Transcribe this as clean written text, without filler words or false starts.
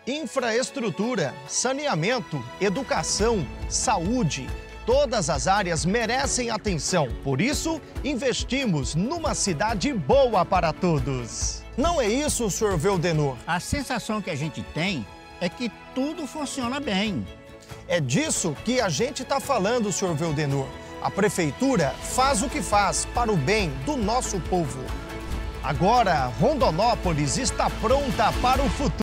Infraestrutura, saneamento, educação, saúde, todas as áreas merecem atenção. Por isso, investimos numa cidade boa para todos. Não é isso, Sr. Veldenor? A sensação que a gente tem é que tudo funciona bem. É disso que a gente está falando, Sr. Veldenor. A prefeitura faz o que faz para o bem do nosso povo. Agora, Rondonópolis está pronta para o futuro.